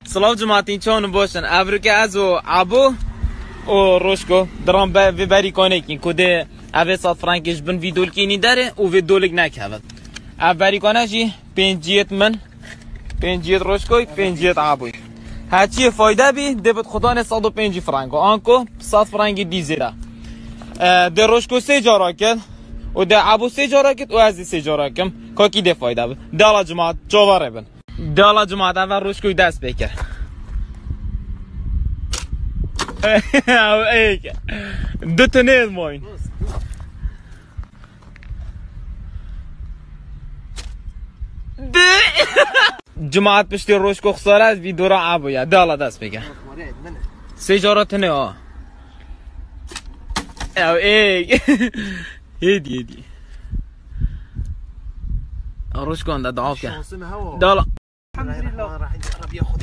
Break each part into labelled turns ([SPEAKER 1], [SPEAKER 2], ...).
[SPEAKER 1] سلام جماعتین چون باشن افریقا از و عبو و روشکو درام ببری کنه کین کده اوه 100 فرانکش بن ویدول کینی داره و ویدولک نکهود بری کنه جی 5 من 5 روشکوی 5 عبوی هرچی فایده بی دبت خدا نه 105 فرانک آنکو 100 فرانک دیزیرا در روشکو 3 جارا کرد و در عبو 3 جارا کرد و از 3 جارا کم کاکی ده فایده بی دالا جماعت جواره بن دالا جماعت اول روشکوی دست بکر ایک دو تنه ماین جماعت پشتی روشکو خساره از وی دورا عبویا دالا دست بکر 3 جارا تنه ها او ایک هدی روشکو انده دعا که دالا الحمدلله راح نجرب ياخذ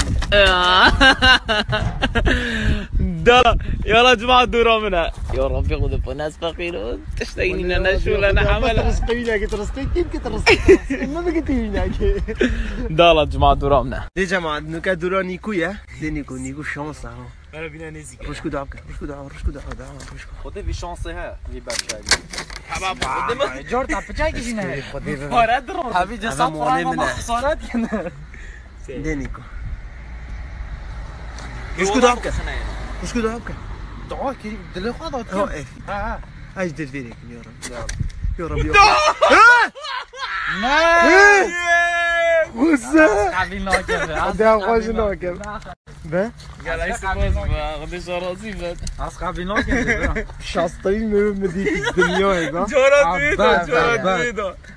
[SPEAKER 1] ده يلا جماعة دورا منها يا رب ياخذ ناس فقيرون تشتاقين لنا شو لنا حمل
[SPEAKER 2] رزقينا قلت رزقك يمكن رزقك ما بقيت هناك
[SPEAKER 1] ده جماعة دورا منها
[SPEAKER 2] دي جماعة نوكا دورا نيكويا دي نيكو شانس ها
[SPEAKER 3] انا بينا نزيك
[SPEAKER 2] روشكو دعوك روشكو روشكو
[SPEAKER 3] خذي في شانس ها اللي باشا
[SPEAKER 1] حباب
[SPEAKER 3] جورد ابجاي جينا
[SPEAKER 2] خذي
[SPEAKER 1] حبيبي جسد فرانك خسارات
[SPEAKER 2] دي نيكو روشكو دعوك روشكو دعوك
[SPEAKER 3] دعوك دلي خذت
[SPEAKER 2] ها ها ايش دير فيك يا رب يا رب
[SPEAKER 3] ما
[SPEAKER 2] وزا
[SPEAKER 3] قبل ناكر
[SPEAKER 2] ده خوش ناكر به
[SPEAKER 1] قال ايش باز غدش راسي فات
[SPEAKER 3] قبل ناكر
[SPEAKER 2] شاسترين مديك الدنيا هيك
[SPEAKER 1] جورا دويدو